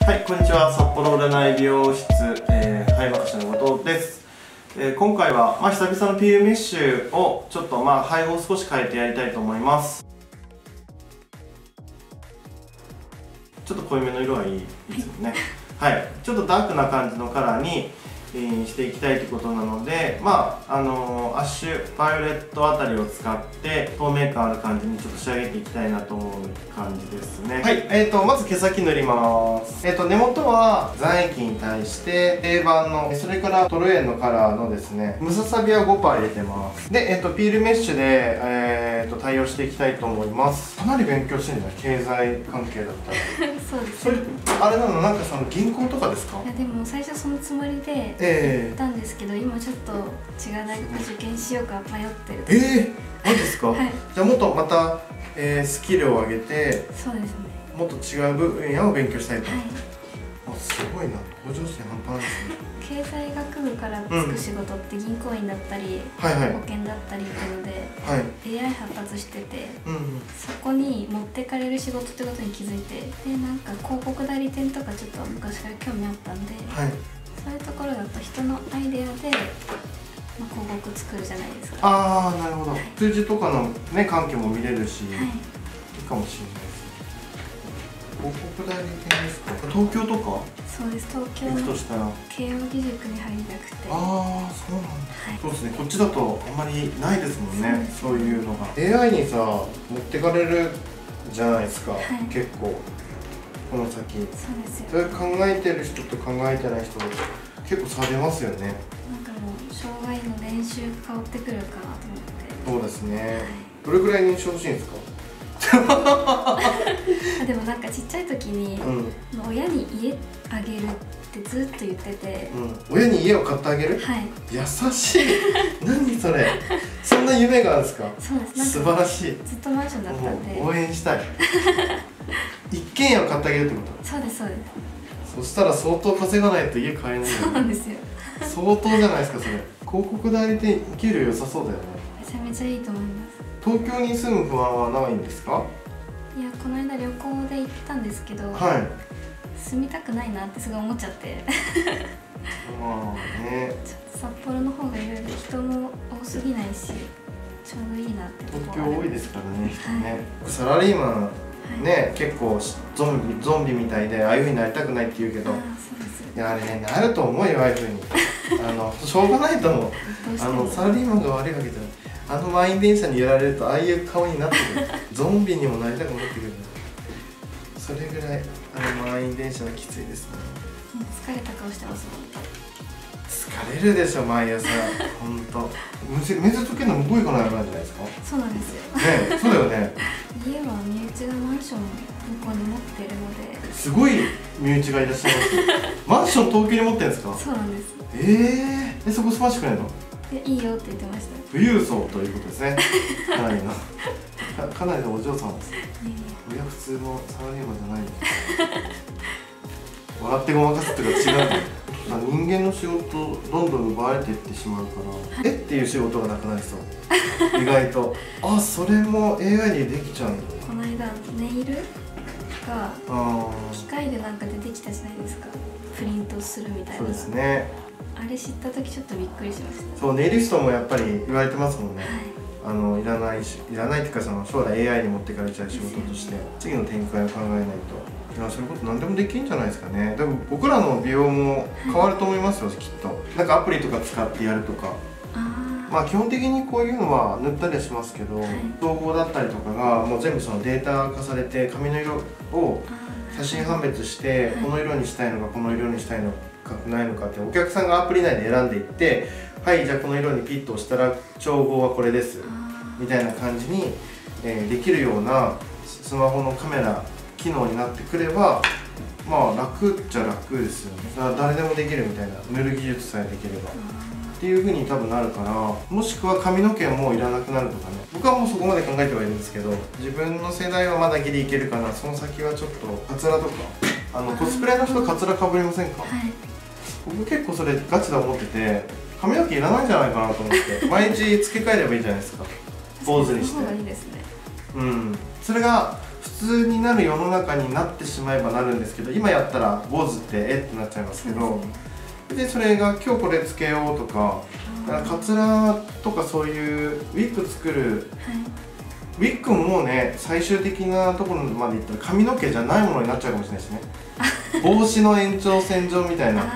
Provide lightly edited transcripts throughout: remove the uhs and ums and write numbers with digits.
はい、こんにちは。札幌占い美容室、はいまかしの後藤です。今回は、久々の PU メッシュをちょっと配合を少し変えてやりたいと思います。ちょっと濃いめの色がいいですよね。はい、ちょっとダークな感じのカラーにしていきたいということなので、アッシュバイオレットあたりを使って透明感ある感じにちょっと仕上げていきたいなと思う感じですね。はい、まず毛先塗ります。根元は残液に対して定番のそれからトルエンのカラーのですねムササビは 5% 入れてます。で、ピールメッシュで、対応していきたいと思います。かなり勉強してるんだ、経済関係だったらそうです。 それあれなの、なんかその銀行とかですか？ いやでも最初そのつもりで行ったんですけど、今ちょっと違う大学受験しようか迷ってる。 マジですか？ はい、 じゃあもっとまた、スキルを上げて、 そうですね、 もっと違う分野を勉強したいと。 はい、 すごいな、向上心半端ないですね。 経済学部からつく仕事って銀行員だったり、保険だったりっていうので、AI 発達してて、そこに持ってかれる仕事ってことに気づいて、でなんか広告代理店とかちょっと昔から興味あったんで、そういうところだと人のアイデアで、広告作るじゃないですか。 ああ、なるほど。数字とかのね関係も見れるし、いいかもしれないです。広告代理店ですか？東京とか？ そうです、東京の慶應義塾に入りたくて。 ああ、そうなんだ。そうですね、こっちだとあんまりないですもんね、そういうのが。AI にさ、持ってかれるじゃないですか、結構この先。 そうですよ。 それ考えてる人と考えてない人結構差出ますよね。 なんかもう障害の年収が変わってくるかなと思って。 そうですね。どれくらい年収欲しいんですか？ でもなんかちっちゃい時に、親に家あげるってずっと言ってて、 親に家を買ってあげる？ はい。 優しい。何それ。そんな夢があるんですか？ そうです。 素晴らしい。 ずっとマンションだったんで応援したい。一軒家を買ってあげるってこと？ そうですそうです。 そしたら相当稼がないと家買えない。 そうなんですよ。 相当じゃないですかそれ。広告代理店給料良さそうだよね。 めちゃめちゃいいと思います。 東京に住む不安はないんですか？ いや、この間旅行で行ったんですけど、住みたくないなってすごい思っちゃって。 まあね、 ちょっと札幌の方がいろいろ人も多すぎないし、ちょうどいいなってところ。 東京多いですからね、人ね。サラリーマンね、結構ゾンビみたいでああいう風になりたくないって言うけど、いやあれね、なると思うよ、ああいう風に。しょうがないと思う。サラリーマンが悪いわけじゃない。満員電車にやられるとああいう顔になってくる。ゾンビにもなりたくなってくる。それぐらい満員電車はきついですね。 疲れた顔してますもん。 疲れるでしょ、毎朝。本当。面接受けるの向こう行かないとないじゃないですか。 そうなんですよ。 ね、そうだよね。 家は身内がマンション向こうに持ってるので。 すごい身内がいらっしゃいます。マンション東京に持ってるんですか？ そうなんです。 そこ住ましてくれるの？ いいよって言ってました。 富裕層ということですね。かなりのかなりのお嬢様です。いや、普通のサラリーマンじゃないの。笑ってごまかすっていうか違う。人間の仕事どんどん奪われていってしまうから、っていう仕事がなくなりそう。意外と。あ、それも AI にできちゃうんだ。 この間ネイルが機械でなんか出てきたじゃないですか。プリントするみたいな。 そうですね。 あれ知った時ちょっとびっくりしました。 そう、ネイリストもやっぱり言われてますもんね。いらないっていうか、将来 AI に持っていかれちゃう仕事として次の展開を考えないと。いや、そういうこと何でもできるんじゃないですかね。でも僕らの美容も変わると思いますよ、きっと。なんかアプリとか使ってやるとか。基本的にこういうのは塗ったりはしますけど、統合だったりとかがもう全部そのデータ化されて、髪の色を写真判別して、この色にしたいのかこの色にしたいのかないのかってお客さんがアプリ内で選んでいって、はい、じゃあこの色にピッと押したら調合はこれですみたいな感じに、できるようなスマホのカメラ機能になってくれば、楽っちゃ楽ですよね。誰でもできるみたいな、塗る技術さえできればっていう風に多分なるから、もしくは髪の毛もいらなくなるとかね。僕はもうそこまで考えてはいるんですけど、自分の世代はまだギリいけるかな。その先はちょっとカツラとか、コスプレの人カツラかぶりませんか？僕結構それガチで思ってて、髪の毛いらないんじゃないかなと思って毎日付け替えればいいじゃないですか。坊主にして。それが普通になる世の中になってしまえばなるんですけど、今やったら坊主ってってなっちゃいますけど、でそれが今日これつけようとか、カツラとかそういうウィッグ作る、ウィッグもね、最終的なところまでいったら髪の毛じゃないものになっちゃうかもしれないですね。帽子の延長線上みたいな。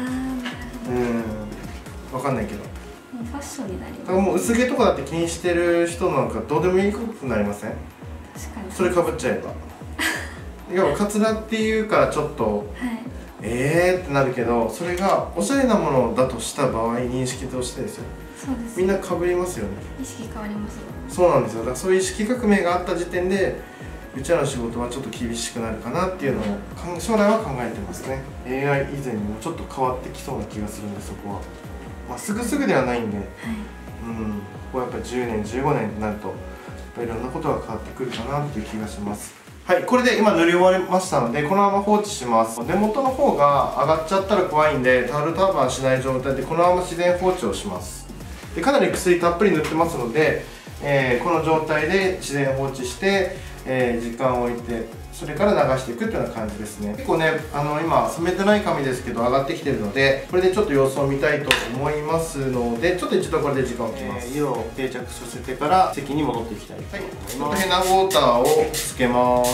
分かんないけど、 ファッションになります。 だからもう薄毛とかだって気にしてる人なんかどうでもいいことになりません？ 確かにそれかぶっちゃえば要はカツラっていうからちょっと、ってなるけど、それがおしゃれなものだとした場合、認識としてですよ。 そうです。 みんなかぶりますよね。 意識変わりますよ。 そうなんですよ。だからそういう意識革命があった時点でうちらの仕事はちょっと厳しくなるかなっていうのを将来は考えてますね。 AI 以前にもちょっと変わってきそうな気がするんで、そこはまあすぐではないんで、ここはやっぱり10年15年になるといろんなことが変わってくるかなっていう気がします。はい、これで今塗り終わりましたので、このまま放置します。根元の方が上がっちゃったら怖いんで、タオルターバンしない状態でこのまま自然放置をします。でかなり薬たっぷり塗ってますので、この状態で自然放置して、時間を置いて、それから流していくっていうような感じですね。結構ね、今染めてない髪ですけど上がってきてるので、これでちょっと様子を見たいと思いますので、ちょっと一度これで時間を置きます。色を定着させてから席に戻っていきたいと思います。ちょっとヘナウォーターをつけます。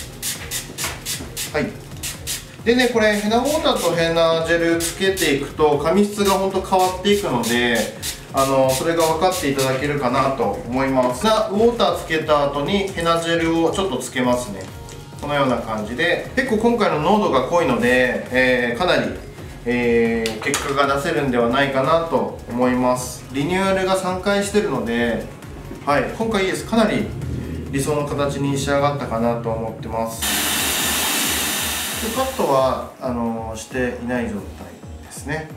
はい。でね、これヘナウォーターとヘナジェルつけていくと髪質が本当変わっていくので、それが分かっていただけるかなと思います。ウォーターつけた後にヘナジェルをちょっとつけますね。このような感じで、結構今回の濃度が濃いので、かなり、結果が出せるんではないかなと思います。リニューアルが3回してるので、はい、今回いいです。かなり理想の形に仕上がったかなと思ってます。でカットはしていない状態ですね。